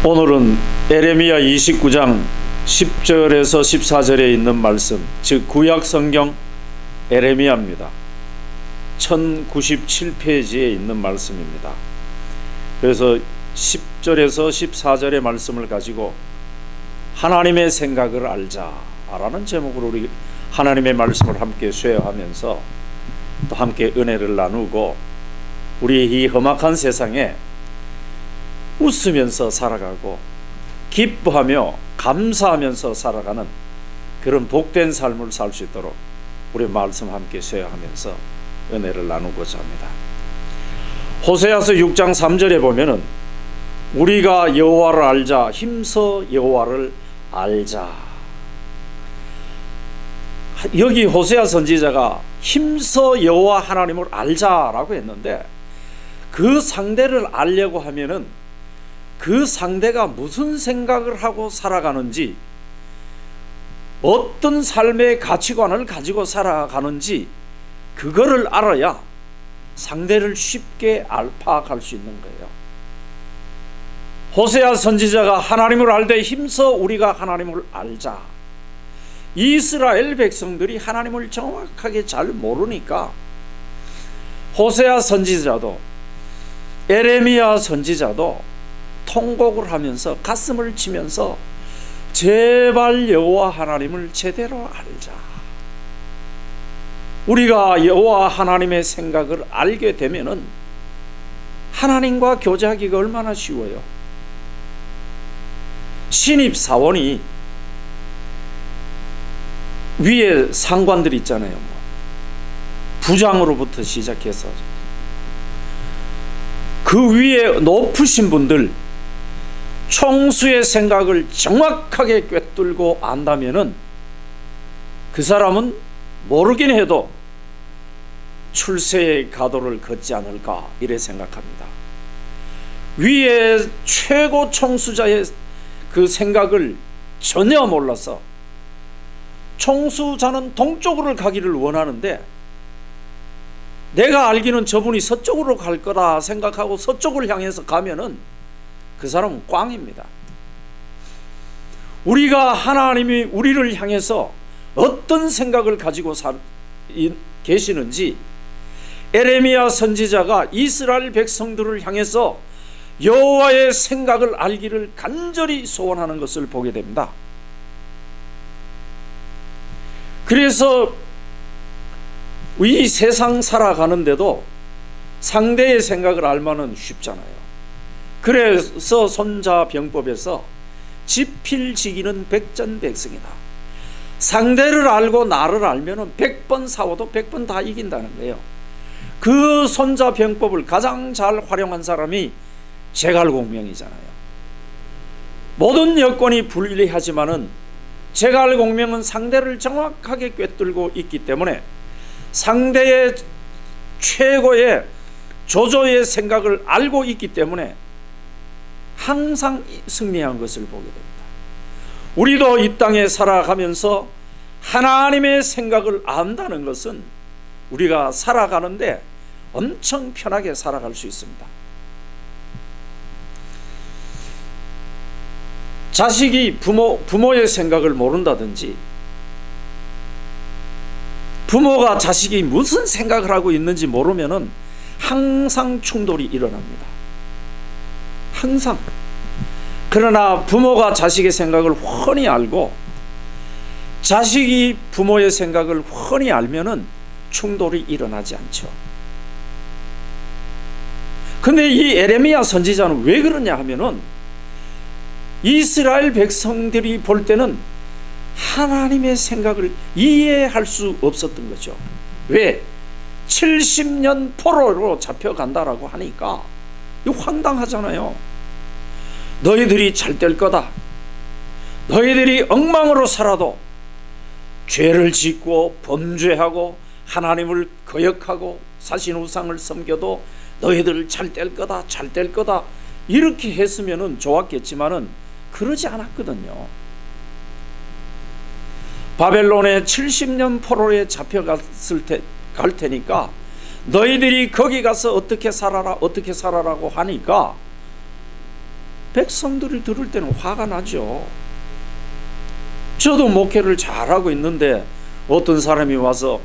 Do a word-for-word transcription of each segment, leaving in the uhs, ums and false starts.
오늘은 에레미야 이십구 장 십 절에서 십사 절에 있는 말씀, 즉 구약성경 에레미야입니다. 천구십칠 페이지에 있는 말씀입니다. 그래서 십 절에서 십사 절의 말씀을 가지고 하나님의 생각을 알자라는 제목으로 우리 하나님의 말씀을 함께 쉐어하면서 또 함께 은혜를 나누고 우리의 이 험악한 세상에 웃으면서 살아가고 기뻐하며 감사하면서 살아가는 그런 복된 삶을 살 수 있도록 우리 말씀 함께 쉐어하면서 은혜를 나누고자 합니다. 호세아서 육 장 삼 절에 보면은 우리가 여호와를 알자, 힘써 여호와를 알자. 여기 호세아 선지자가 힘써 여호와 하나님을 알자라고 했는데, 그 상대를 알려고 하면은 그 상대가 무슨 생각을 하고 살아가는지, 어떤 삶의 가치관을 가지고 살아가는지 그거를 알아야 상대를 쉽게 알, 파악할 수 있는 거예요. 호세아 선지자가 하나님을 알되 힘써 우리가 하나님을 알자. 이스라엘 백성들이 하나님을 정확하게 잘 모르니까 호세아 선지자도 에레미야 선지자도 통곡을 하면서 가슴을 치면서 제발 여호와 하나님을 제대로 알자. 우리가 여호와 하나님의 생각을 알게 되면은 하나님과 교제하기가 얼마나 쉬워요. 신입사원이 위에 상관들 있잖아요. 부장으로부터 시작해서 그 위에 높으신 분들, 총수의 생각을 정확하게 꿰뚫고 안다면은 그 사람은 모르긴 해도 출세의 가도를 걷지 않을까, 이래 생각합니다. 위에 최고 총수자의 그 생각을 전혀 몰라서 총수자는 동쪽으로 가기를 원하는데 내가 알기는 저분이 서쪽으로 갈 거다 생각하고 서쪽을 향해서 가면은 그 사람은 꽝입니다. 우리가 하나님이 우리를 향해서 어떤 생각을 가지고 사, 이, 계시는지 에레미야 선지자가 이스라엘 백성들을 향해서 여호와의 생각을 알기를 간절히 소원하는 것을 보게 됩니다. 그래서 이 세상 살아가는데도 상대의 생각을 알면은 쉽잖아요. 그래서 손자병법에서 지필지기는 백전백승이다. 상대를 알고 나를 알면은 백 번 싸워도 백 번 다 이긴다는 거예요. 그 손자병법을 가장 잘 활용한 사람이 제갈공명이잖아요. 모든 여건이 불리하지만은 제갈공명은 상대를 정확하게 꿰뚫고 있기 때문에 상대의 최고의 조조의 생각을 알고 있기 때문에 항상 승리한 것을 보게 됩니다. 우리도 이 땅에 살아가면서 하나님의 생각을 안다는 것은 우리가 살아가는데 엄청 편하게 살아갈 수 있습니다. 자식이 부모, 부모의 생각을 모른다든지, 부모가 자식이 무슨 생각을 하고 있는지 모르면은 항상 충돌이 일어납니다. 항상. 그러나 부모가 자식의 생각을 훤히 알고 자식이 부모의 생각을 훤히 알면은 충돌이 일어나지 않죠. 근데 이 에레미야 선지자는 왜 그러냐 하면은 이스라엘 백성들이 볼 때는 하나님의 생각을 이해할 수 없었던 거죠. 왜? 칠십 년 포로로 잡혀간다라고 하니까 이거 황당하잖아요. 너희들이 잘 될 거다. 너희들이 엉망으로 살아도 죄를 짓고 범죄하고 하나님을 거역하고 사신우상을 섬겨도 너희들 잘 될 거다, 잘 될 거다, 이렇게 했으면 좋았겠지만은 그러지 않았거든요. 바벨론에 칠십 년 포로에 잡혀갔을 때 갈 테니까 너희들이 거기 가서 어떻게 살아라 어떻게 살아라고 하니까 백성들이 들을 때는 화가 나죠. 저도 목회를 잘하고 있는데 어떤 사람이 와서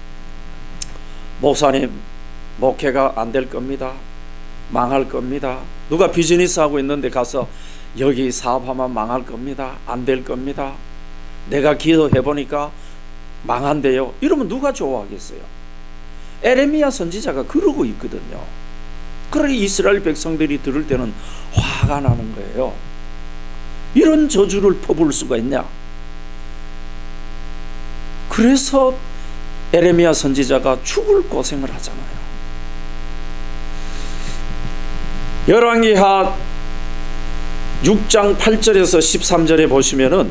목사님 목회가 안 될 겁니다. 망할 겁니다. 누가 비즈니스 하고 있는데 가서 여기 사업하면 망할 겁니다. 안 될 겁니다. 내가 기도해 보니까 망한대요. 이러면 누가 좋아하겠어요? 에레미야 선지자가 그러고 있거든요. 그러니 이스라엘 백성들이 들을 때는 화가 나는 거예요. 이런 저주를 퍼부을 수가 있냐? 그래서 에레미야 선지자가 죽을 고생을 하잖아요. 열왕기하 육 장 팔 절에서 십삼 절에 보시면은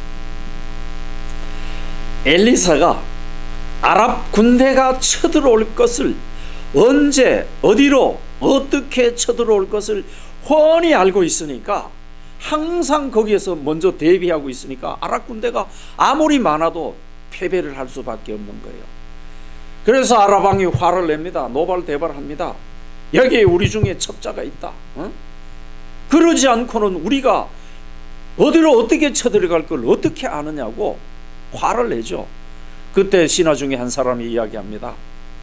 엘리사가 아랍 군대가 쳐들어올 것을 언제 어디로 어떻게 쳐들어올 것을 훤히 알고 있으니까 항상 거기에서 먼저 대비하고 있으니까 아랍 군대가 아무리 많아도 패배를 할 수밖에 없는 거예요. 그래서 아랍 왕이 화를 냅니다. 노발대발합니다. 여기에 우리 중에 첩자가 있다. 어? 그러지 않고는 우리가 어디로 어떻게 쳐들어갈 걸 어떻게 아느냐고 화를 내죠. 그때 신하 중에 한 사람이 이야기합니다.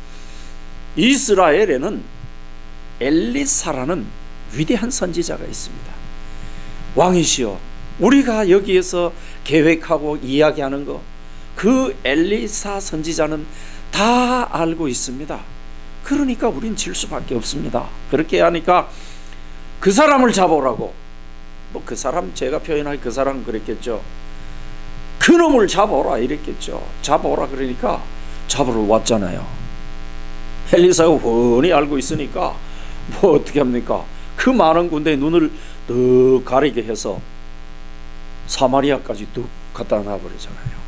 이스라엘에는 엘리사라는 위대한 선지자가 있습니다. 왕이시여, 우리가 여기에서 계획하고 이야기하는 거 그 엘리사 선지자는 다 알고 있습니다. 그러니까 우린 질 수밖에 없습니다. 그렇게 하니까 그 사람을 잡아오라고. 뭐 그 사람, 제가 표현할 그 사람은 그랬겠죠. 그놈을 잡아오라 이랬겠죠. 잡아오라 그러니까 잡으러 왔잖아요. 엘리사가 훤히 알고 있으니까 뭐 어떻게 합니까? 그 많은 군대에 눈을 더 가리게 해서 사마리아까지 뚝 갖다 놔버리잖아요.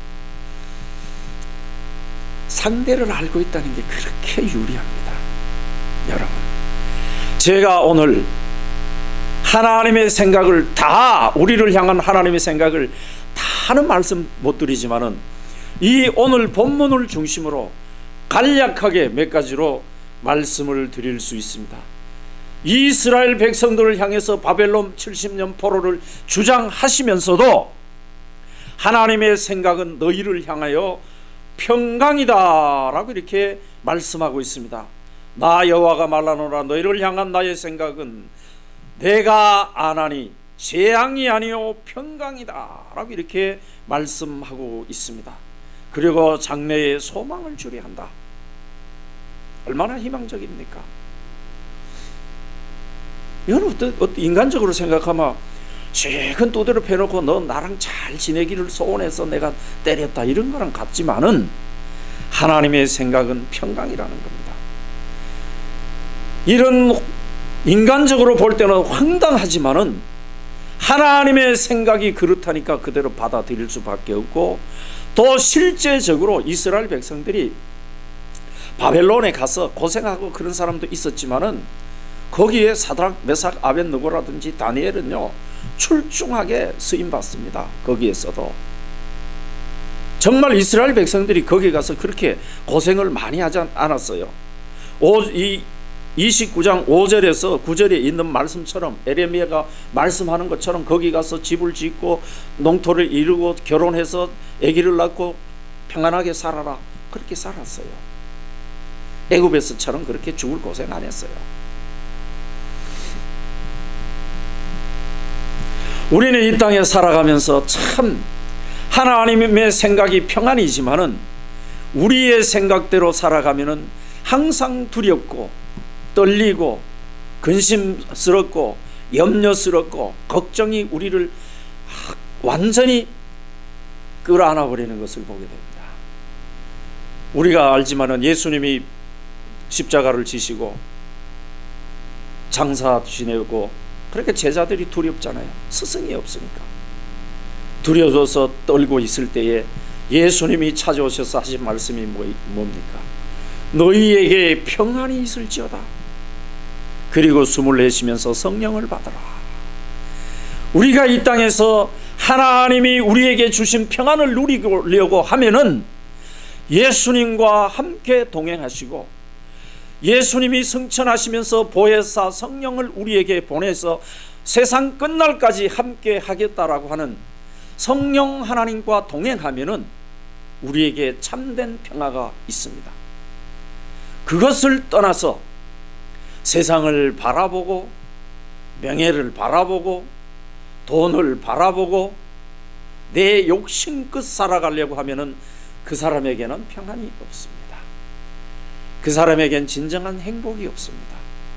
상대를 알고 있다는 게 그렇게 유리합니다. 여러분, 제가 오늘 하나님의 생각을 다, 우리를 향한 하나님의 생각을 다는 말씀 못 드리지만은 이 오늘 본문을 중심으로 간략하게 몇 가지로 말씀을 드릴 수 있습니다. 이스라엘 백성들을 향해서 바벨론 칠십 년 포로를 주장하시면서도 하나님의 생각은 너희를 향하여 평강이다 라고 이렇게 말씀하고 있습니다. 나 여호와가 말하노라. 너희를 향한 나의 생각은 내가 아나니 재앙이 아니요 평강이다 라고 이렇게 말씀하고 있습니다. 그리고 장래에 소망을 주려 한다. 얼마나 희망적입니까? 이건 어떤, 어떤 인간적으로 생각하면 최근 두드려 패놓고 너 나랑 잘 지내기를 소원해서 내가 때렸다 이런 거랑 같지만은 하나님의 생각은 평강이라는 겁니다. 이런 인간적으로 볼 때는 황당하지만은 하나님의 생각이 그렇다니까 그대로 받아들일 수밖에 없고, 또 실제적으로 이스라엘 백성들이 바벨론에 가서 고생하고 그런 사람도 있었지만은 거기에 사드락, 메삭, 아벳느고라든지 다니엘은요 출중하게 쓰임받습니다. 거기에서도 정말 이스라엘 백성들이 거기 가서 그렇게 고생을 많이 하지 않았어요. 오, 이 이십구 장 오 절에서 구 절에 있는 말씀처럼, 에레미야가 말씀하는 것처럼 거기 가서 집을 짓고 농토를 이루고 결혼해서 아기를 낳고 평안하게 살아라, 그렇게 살았어요. 애굽에서처럼 그렇게 죽을 고생 안 했어요. 우리는 이 땅에 살아가면서 참 하나님의 생각이 평안이지만은 우리의 생각대로 살아가면은 항상 두렵고 떨리고 근심스럽고 염려스럽고 걱정이 우리를 완전히 끌어안아 버리는 것을 보게 됩니다. 우리가 알지만은 예수님이 십자가를 지시고 장사 지내고 그렇게 제자들이 두렵잖아요. 스승이 없으니까. 두려워서 떨고 있을 때에 예수님이 찾아오셔서 하신 말씀이 뭡니까? 너희에게 평안이 있을지어다. 그리고 숨을 내쉬면서 성령을 받아라. 우리가 이 땅에서 하나님이 우리에게 주신 평안을 누리려고 하면은 예수님과 함께 동행하시고 예수님이 승천하시면서 보혜사 성령을 우리에게 보내서 세상 끝날까지 함께 하겠다라고 하는 성령 하나님과 동행하면은 우리에게 참된 평화가 있습니다. 그것을 떠나서 세상을 바라보고 명예를 바라보고 돈을 바라보고 내 욕심껏 살아가려고 하면은 그 사람에게는 평안이 없습니다. 그 사람에겐 진정한 행복이 없습니다.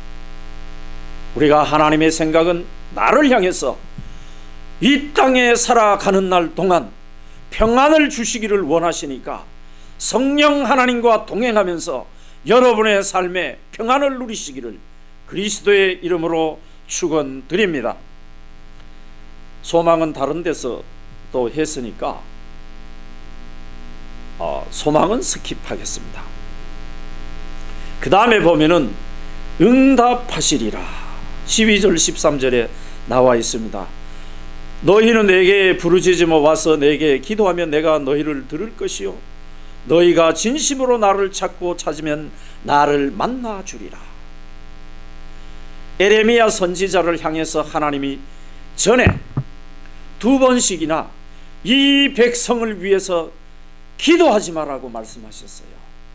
우리가 하나님의 생각은 나를 향해서 이 땅에 살아가는 날 동안 평안을 주시기를 원하시니까 성령 하나님과 동행하면서 여러분의 삶에 평안을 누리시기를 그리스도의 이름으로 축원드립니다. 소망은 다른 데서 또 했으니까 어, 소망은 스킵하겠습니다. 그 다음에 보면은 응답하시리라 십이 절 십삼 절에 나와 있습니다. 너희는 내게 부르짖으며 와서 내게 기도하면 내가 너희를 들을 것이요 너희가 진심으로 나를 찾고 찾으면 나를 만나 주리라. 에레미야 선지자를 향해서 하나님이 전에 두 번씩이나 이 백성을 위해서 기도하지 말라고 말씀하셨어요.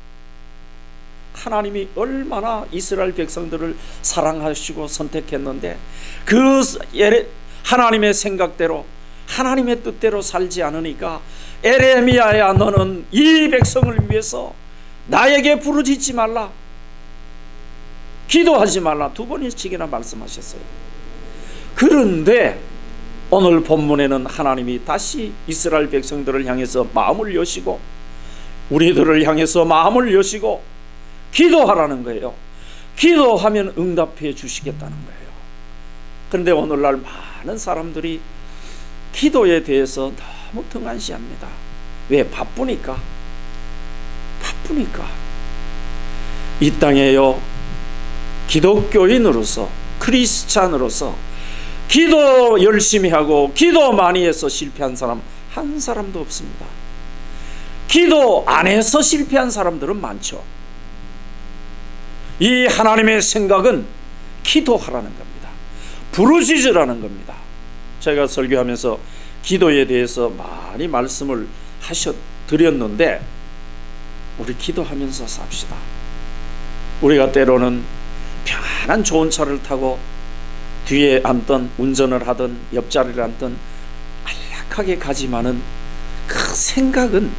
하나님이 얼마나 이스라엘 백성들을 사랑하시고 선택했는데 그 하나님의 생각대로 하나님의 뜻대로 살지 않으니까 에레미야야 너는 이 백성을 위해서 나에게 부르짖지 말라, 기도하지 말라 두 번씩이나 말씀하셨어요. 그런데 오늘 본문에는 하나님이 다시 이스라엘 백성들을 향해서 마음을 여시고 우리들을 향해서 마음을 여시고 기도하라는 거예요. 기도하면 응답해 주시겠다는 거예요. 그런데 오늘날 많은 사람들이 기도에 대해서 너무 등한시합니다. 왜? 바쁘니까. 바쁘니까. 이 땅에요, 기독교인으로서 크리스찬으로서 기도 열심히 하고 기도 많이 해서 실패한 사람 한 사람도 없습니다. 기도 안 해서 실패한 사람들은 많죠. 이 하나님의 생각은 기도하라는 겁니다. 부르짖으라는 겁니다. 제가 설교하면서 기도에 대해서 많이 말씀을 하셔 드렸는데 우리 기도하면서 삽시다. 우리가 때로는 편안한 좋은 차를 타고 뒤에 앉던 운전을 하든 옆자리를 앉든 안락하게 가지만은 그 생각은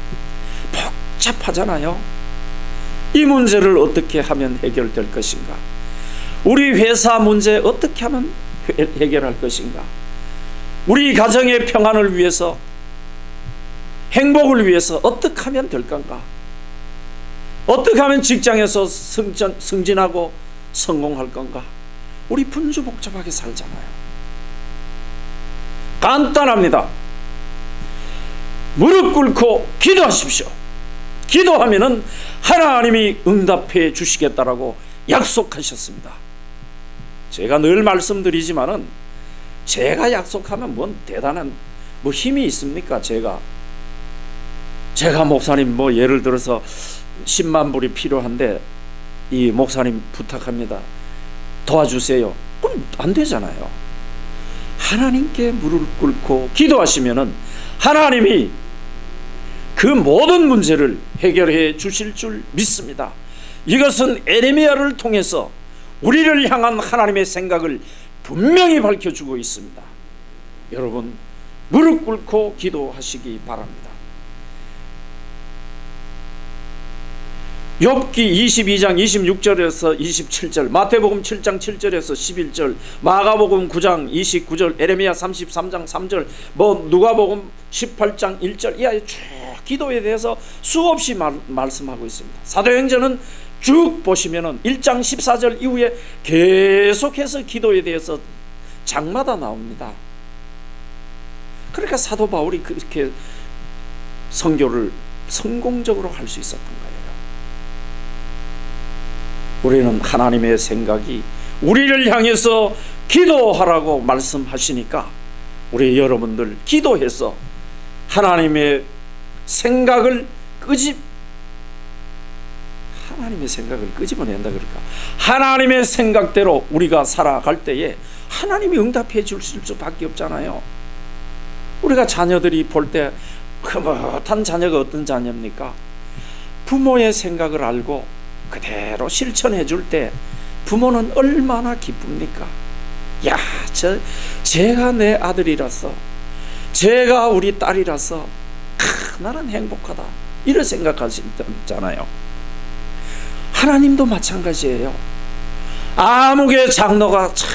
복잡하잖아요. 이 문제를 어떻게 하면 해결될 것인가? 우리 회사 문제 어떻게 하면 해결할 것인가? 우리 가정의 평안을 위해서, 행복을 위해서 어떻게 하면 될 건가? 어떻게 하면 직장에서 승진, 승진하고 성공할 건가? 우리 분주복잡하게 살잖아요. 간단합니다. 무릎 꿇고 기도하십시오. 기도하면은 하나님이 응답해 주시겠다라고 약속하셨습니다. 제가 늘 말씀드리지만은 제가 약속하면 뭔 대단한 뭐 힘이 있습니까? 제가 제가 목사님 뭐 예를 들어서 십만 불이 필요한데 이 목사님 부탁합니다. 도와주세요. 그럼 안 되잖아요. 하나님께 무릎 꿇고 기도하시면은 하나님이 그 모든 문제를 해결해 주실 줄 믿습니다. 이것은 에레미야를 통해서 우리를 향한 하나님의 생각을 분명히 밝혀주고 있습니다. 여러분 무릎 꿇고 기도하시기 바랍니다. 욥기 이십이 장 이십육 절에서 이십칠 절, 마태복음 칠 장 칠 절에서 십일 절, 마가복음 구 장 이십구 절, 에레미야 삼십삼 장 삼 절, 뭐 누가복음 십팔 장 일 절, 이 아이 쭉 기도에 대해서 수없이 말, 말씀하고 있습니다. 사도행전은 쭉 보시면은 일 장 십사 절 이후에 계속해서 기도에 대해서 장마다 나옵니다. 그러니까 사도 바울이 그렇게 선교를 성공적으로 할 수 있었던 거예요. 우리는 하나님의 생각이 우리를 향해서 기도하라고 말씀하시니까 우리 여러분들 기도해서 하나님의 생각을 끄집 하나님의 생각을 끄집어낸다 그럴까? 하나님의 생각대로 우리가 살아갈 때에 하나님이 응답해 주실 수밖에 없잖아요. 우리가 자녀들이 볼 때 흐뭇한 자녀가 어떤 자녀입니까? 부모의 생각을 알고 그대로 실천해 줄 때 부모는 얼마나 기쁩니까? 야, 저, 제가 내 아들이라서, 제가 우리 딸이라서 크, 나는 행복하다, 이런 생각하시잖아요. 하나님도 마찬가지예요. 아무개 장로가 참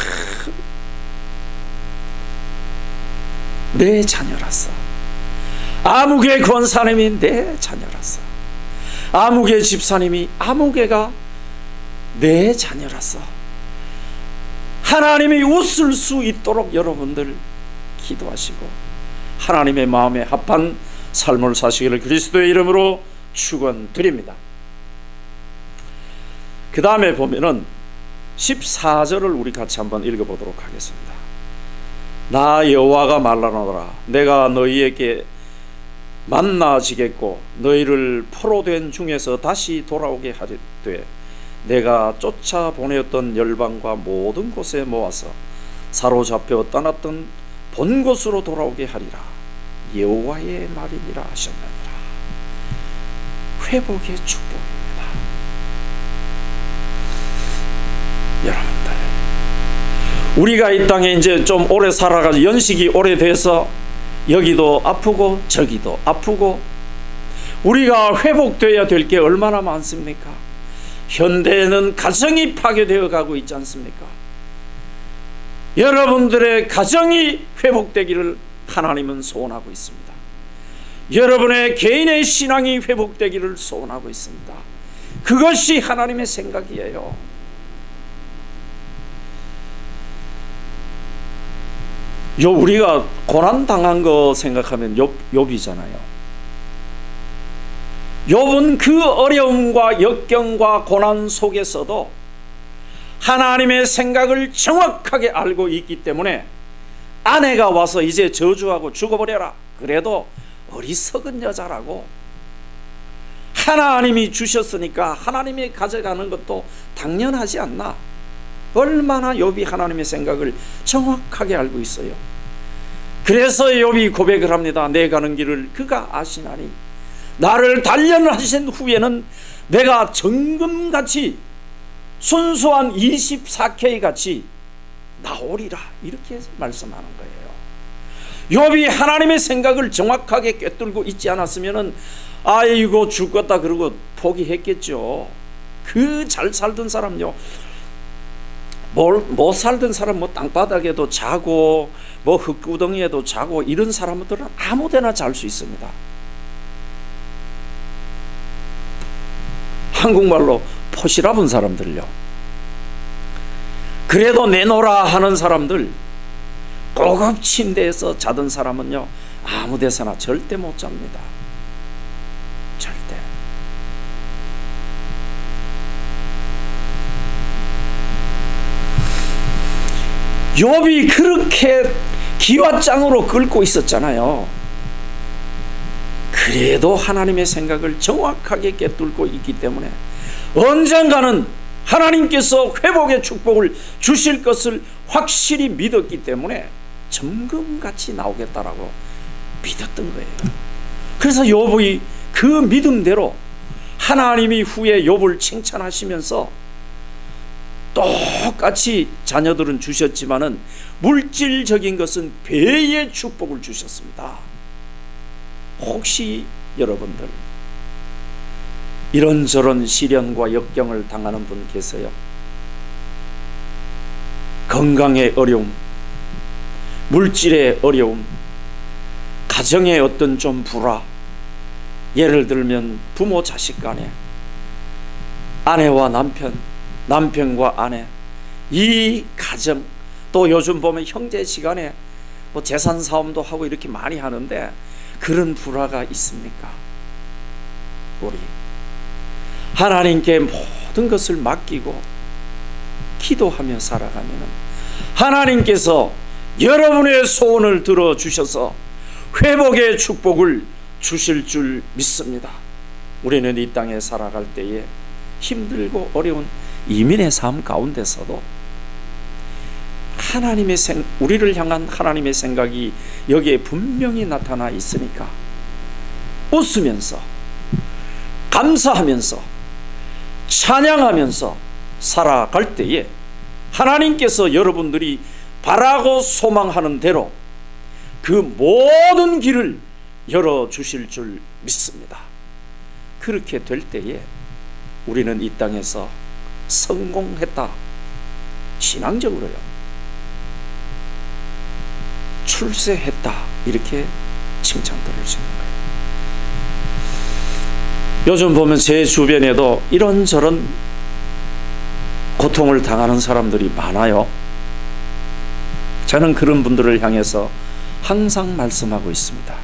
내 자녀라서, 아무개 권사님이 내 자녀라서, 아무개 집사님이 아무개가 내 자녀라서 하나님이 웃을 수 있도록 여러분들 기도하시고 하나님의 마음에 합한 삶을 사시기를 그리스도의 이름으로 축원드립니다. 그 다음에 보면은 십사 절을 우리 같이 한번 읽어보도록 하겠습니다. 나 여호와가 말하노라. 내가 너희에게 만나지겠고 너희를 포로된 중에서 다시 돌아오게 하리되 내가 쫓아 보내었던 열방과 모든 곳에 모아서 사로잡혀 떠났던 본 곳으로 돌아오게 하리라. 여호와의 말이니라 하셨느니라. 회복의 축복입니다. 여러분들, 우리가 이 땅에 이제 좀 오래 살아가지고 연식이 오래돼서 여기도 아프고 저기도 아프고 우리가 회복되어야 될 게 얼마나 많습니까? 현대에는 가정이 파괴되어 가고 있지 않습니까? 여러분들의 가정이 회복되기를 하나님은 소원하고 있습니다. 여러분의 개인의 신앙이 회복되기를 소원하고 있습니다. 그것이 하나님의 생각이에요. 요 우리가 고난당한 거 생각하면 욥, 욥이잖아요. 욥은 그 어려움과 역경과 고난 속에서도 하나님의 생각을 정확하게 알고 있기 때문에 아내가 와서 이제 저주하고 죽어버려라, 그래도 어리석은 여자라고, 하나님이 주셨으니까 하나님이 가져가는 것도 당연하지 않나. 얼마나 욥이 하나님의 생각을 정확하게 알고 있어요. 그래서 욥이 고백을 합니다. 내 가는 길을 그가 아시나니 나를 단련하신 후에는 내가 정금같이 순수한 이십사 케이 같이 나오리라, 이렇게 말씀하는 거예요. 욥이 하나님의 생각을 정확하게 꿰뚫고 있지 않았으면 아이고 죽겠다 그러고 포기했겠죠. 그 잘 살던 사람요, 뭘, 못 살던 사람, 뭐 땅바닥에도 자고 뭐 흙구덩이에도 자고 이런 사람들은 아무데나 잘 수 있습니다. 한국말로 포시라분 사람들요, 그래도 내놓으라 하는 사람들, 고급 침대에서 자던 사람은요 아무 데서나 절대 못 잡니다. 절대. 욥이 그렇게 기와장으로 긁고 있었잖아요. 그래도 하나님의 생각을 정확하게 꿰뚫고 있기 때문에 언젠가는 하나님께서 회복의 축복을 주실 것을 확실히 믿었기 때문에 점금같이 나오겠다라고 믿었던 거예요. 그래서 욥이 그 믿음대로 하나님이 후에 욥을 칭찬하시면서 똑같이 자녀들은 주셨지만은 물질적인 것은 배의 축복을 주셨습니다. 혹시 여러분들 이런저런 시련과 역경을 당하는 분 계세요? 건강의 어려움, 물질의 어려움, 가정의 어떤 좀 불화, 예를 들면 부모 자식 간에, 아내와 남편, 남편과 아내, 이 가정, 또 요즘 보면 형제지간에 뭐 재산 싸움도 하고 이렇게 많이 하는데 그런 불화가 있습니까? 우리 하나님께 모든 것을 맡기고 기도하며 살아가면 하나님께서 여러분의 소원을 들어주셔서 회복의 축복을 주실 줄 믿습니다. 우리는 이 땅에 살아갈 때에 힘들고 어려운 이민의 삶 가운데서도 하나님의 생, 우리를 향한 하나님의 생각이 여기에 분명히 나타나 있으니까 웃으면서 감사하면서 찬양하면서 살아갈 때에 하나님께서 여러분들이 바라고 소망하는 대로 그 모든 길을 열어주실 줄 믿습니다. 그렇게 될 때에 우리는 이 땅에서 성공했다, 신앙적으로요, 출세했다, 이렇게 칭찬 들을 수 있는 거예요. 요즘 보면 제 주변에도 이런저런 고통을 당하는 사람들이 많아요. 저는 그런 분들을 향해서 항상 말씀하고 있습니다.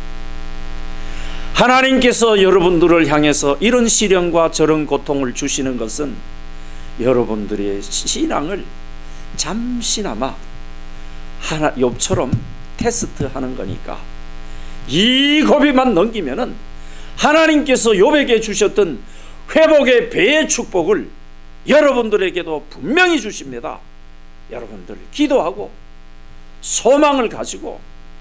하나님께서 여러분들을 향해서 이런 시련과 저런 고통을 주시는 것은 여러분들의 신앙을 잠시나마 하나 욥처럼 테스트하는 거니까 이 고비만 넘기면은 하나님께서 욥에게 주셨던 회복의 배의 축복을 여러분들에게도 분명히 주십니다. 여러분들 기도하고 소망을 가지고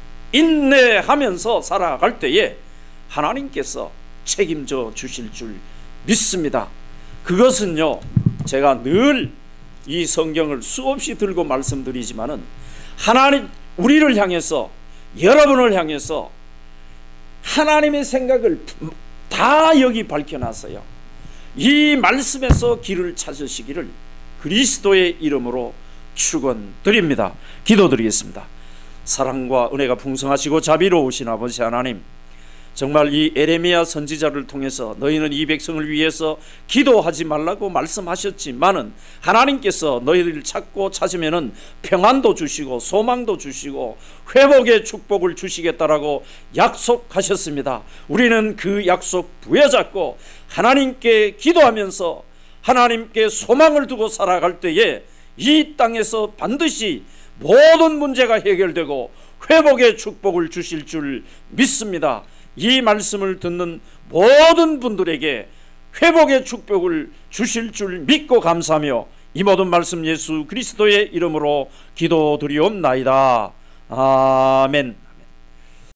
인내하면서 살아갈 때에 하나님께서 책임져 주실 줄 믿습니다. 그것은요, 제가 늘 이 성경을 수없이 들고 말씀드리지만은 하나님, 우리를 향해서, 여러분을 향해서 하나님의 생각을 다 여기 밝혀놨어요. 이 말씀에서 길을 찾으시기를 그리스도의 이름으로 축원드립니다. 기도드리겠습니다. 사랑과 은혜가 풍성하시고 자비로우신 아버지 하나님, 정말 이 에레미야 선지자를 통해서 너희는 이 백성을 위해서 기도하지 말라고 말씀하셨지만은 하나님께서 너희를 찾고 찾으면은 평안도 주시고 소망도 주시고 회복의 축복을 주시겠다라고 약속하셨습니다. 우리는 그 약속 부여잡고 하나님께 기도하면서 하나님께 소망을 두고 살아갈 때에 이 땅에서 반드시 모든 문제가 해결되고 회복의 축복을 주실 줄 믿습니다. 이 말씀을 듣는 모든 분들에게 회복의 축복을 주실 줄 믿고 감사하며 이 모든 말씀 예수 그리스도의 이름으로 기도드리옵나이다. 아멘.